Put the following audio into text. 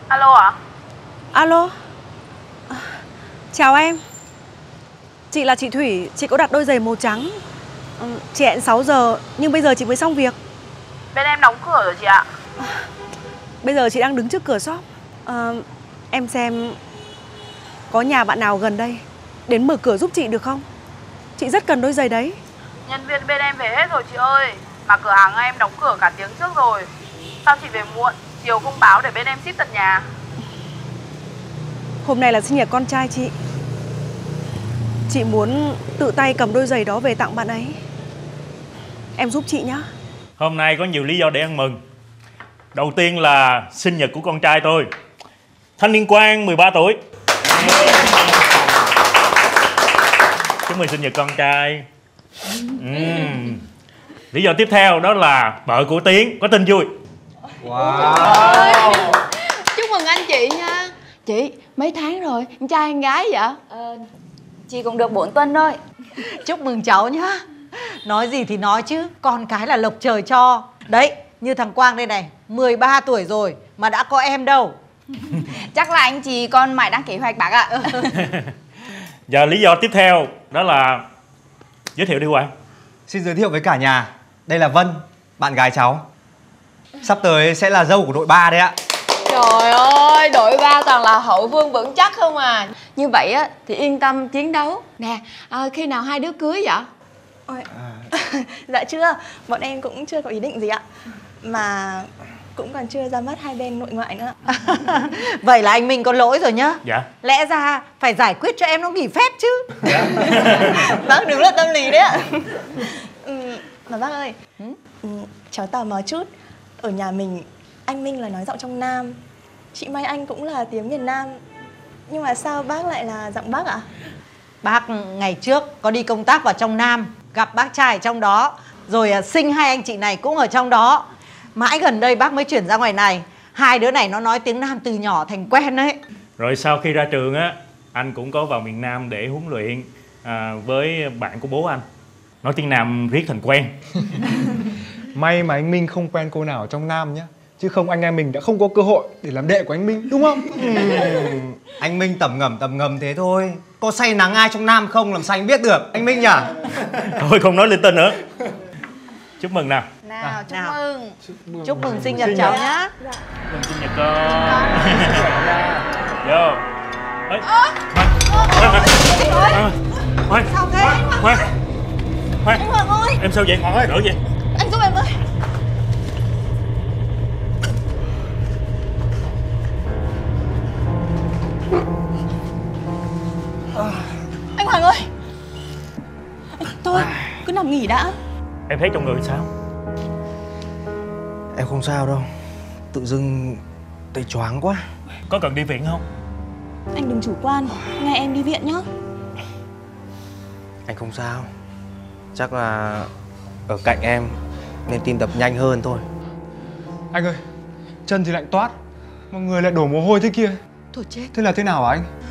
Alo ạ? Alo. Chào em. Chị là chị Thủy, chị có đặt đôi giày màu trắng. Chị hẹn 6 giờ nhưng bây giờ chị mới xong việc. Bên em đóng cửa rồi chị ạ. Bây giờ chị đang đứng trước cửa shop. Em xem có nhà bạn nào gần đây đến mở cửa giúp chị được không? Chị rất cần đôi giày đấy. Nhân viên bên em về hết rồi chị ơi. Mà cửa hàng em đóng cửa cả tiếng trước rồi. Sao chị về muộn, chiều không báo để bên em ship tận nhà? Hôm nay là sinh nhật con trai chị. Chị muốn tự tay cầm đôi giày đó về tặng bạn ấy. Em giúp chị nhé. Hôm nay có nhiều lý do để ăn mừng. Đầu tiên là sinh nhật của con trai tôi, Thanh Niên Quang, 13 tuổi. Chúc mừng sinh nhật con trai. Lý do tiếp theo đó là vợ của Tiến có tin vui. Wow. Chúc mừng anh chị nha. Chị, mấy tháng rồi, anh trai anh gái vậy? Chị cũng được 4 tuần thôi. Chúc mừng cháu nhá. Nói gì thì nói chứ, con cái là lộc trời cho. Đấy, như thằng Quang đây này, 13 tuổi rồi mà đã có em đâu. Chắc là anh chị còn mãi đang kế hoạch bác ạ. Giờ lý do tiếp theo đó là giới thiệu đi Quang. Xin giới thiệu với cả nhà, đây là Vân, bạn gái cháu. Sắp tới sẽ là dâu của đội 3 đấy ạ. Trời ơi, đội 3 toàn là hậu phương vững chắc không à. Như vậy á thì yên tâm chiến đấu. Nè, khi nào hai đứa cưới vậy? Ôi. Dạ chưa, bọn em cũng chưa có ý định gì ạ. Mà cũng còn chưa ra mắt hai bên nội ngoại nữa. Vậy là anh Minh có lỗi rồi nhá. Dạ. Lẽ ra phải giải quyết cho em nó nghỉ phép chứ. Dạ. Bác đúng là tâm lý đấy ạ. Mà bác ơi, cháu tò mò chút. Ở nhà mình, anh Minh là nói giọng trong Nam, chị Mai Anh cũng là tiếng miền Nam. Nhưng mà sao bác lại là giọng Bắc ạ? Bác ngày trước có đi công tác vào trong Nam, gặp bác trai trong đó, rồi sinh hai anh chị này cũng ở trong đó. Mãi gần đây bác mới chuyển ra ngoài này. Hai đứa này nó nói tiếng Nam từ nhỏ thành quen đấy. Rồi sau khi ra trường á, anh cũng có vào miền Nam để huấn luyện với bạn của bố anh. Nói tiếng Nam riết thành quen. May mà anh Minh không quen cô nào ở trong Nam nhá. Chứ không anh em mình đã không có cơ hội để làm đệ của anh Minh, đúng không? Anh Minh tầm ngầm thế thôi. Có say nắng ai trong Nam không làm sao anh biết được, anh Minh nhỉ? Thôi không nói linh tinh nữa. Chúc mừng nào. Nào, chúc mừng. Chúc mừng sinh nhật cháu nhá. Chúc mừng sinh nhật con. Vô. Khoan. Sao thế? Khoan. Anh Hoàng ơi. Em sao vậy? Đỡ vậy. Anh giúp em ơi. Anh Hoàng ơi. Thôi, cứ nằm nghỉ đã. Em thấy trong người sao? Em không sao đâu. Tự dưng tay choáng quá. Có cần đi viện không? Anh đừng chủ quan, nghe em đi viện nhá. Anh không sao. Chắc là ở cạnh em nên tim đập nhanh hơn thôi. Anh ơi, chân thì lạnh toát mà người lại đổ mồ hôi thế kia. Thôi chết. Thế là thế nào hả anh?